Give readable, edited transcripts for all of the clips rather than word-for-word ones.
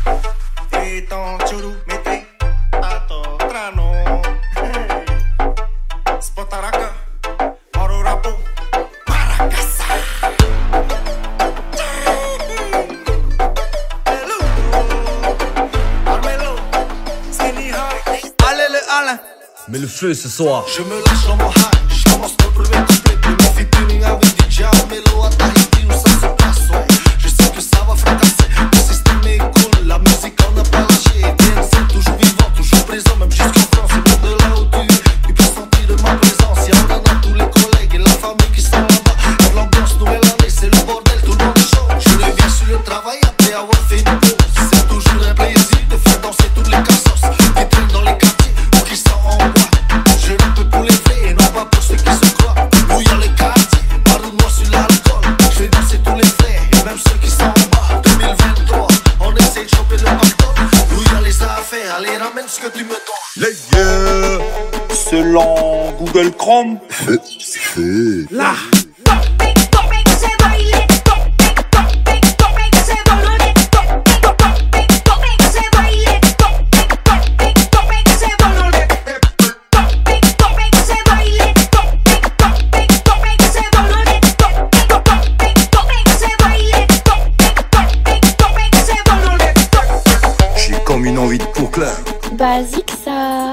Então, churu, mete ato, trano. Spotaraca, oro rapo, maracasa. Mets le feu ce soir. Je me lâche dans mon high, je commence contre le mec complet. Puis mon fit tuning avec DJ Melo à Tahiti où ça se passe, ouais. Je sais que ça va fracasser, le système est cool, la musique on n'a pas lâché. DNC toujours vivant, toujours présent, même jusqu'en France. Et même de là où tu peux sentir de ma présence. Y'a en a tous les collègues et la famille qui sont là-bas. Y'a de l'ambiance, nouvelle année, c'est le bordel, tout le monde est chaud. Je reviens sur le travail après avoir fait une pause. C'est toujours un plaisir de faire danser toutes les cassos qui traînent dans les quartiers ou qui sont en bois. Je rappe pour les vrais et non pas pour ceux qui se croient. Où y'a les quartiers, parle-moi sur l'alcool. Je fais danser tous les vrais et même ceux qui sont en bas. 2023, on essaie de choper le pactole. Où y'a les affaires, allez ramène ce que tu me donnes. Les yeux. Selon Google Chrome. Là. Comme une envie de pour clair. Baziik ça.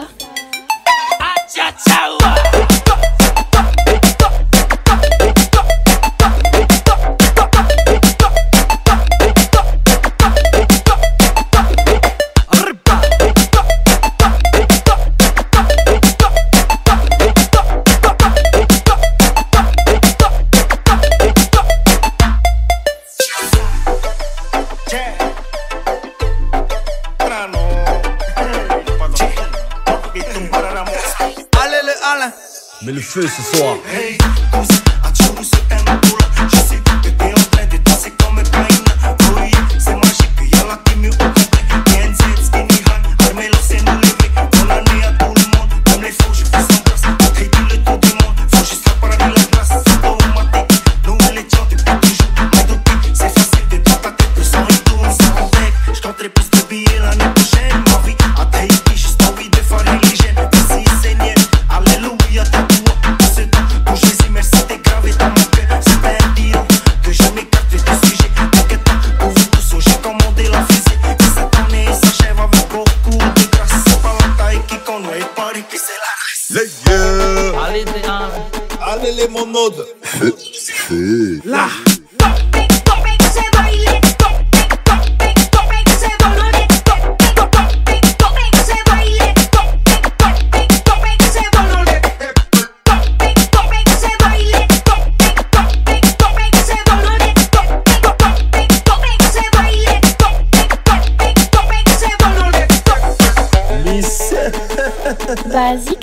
Mets le feu ce soir. Hey, à Churu c'est un boula. Je sais que t'es en train de danser comme Kaina. Oh yeah, c'est magique, y'a la team au complet. NZ, Skinny Han, Armelo c'est nous lever. Bonne année à tout le monde, comme les faux je fais sans place. Tahiti le tour du monde, faut juste la parler la classe. C'est pas au matin, nous les gens depuis toujours. Mais depuis, c'est facile de dans ta tête, le sang il tourne sans bec. J'compterai plus de billets l'année prochaine. Ma vie à Tahiti, juste envie de faire les légènes. Merci Seigneur, alléluia. Les yeux. Allez les monodes. Là. Baziik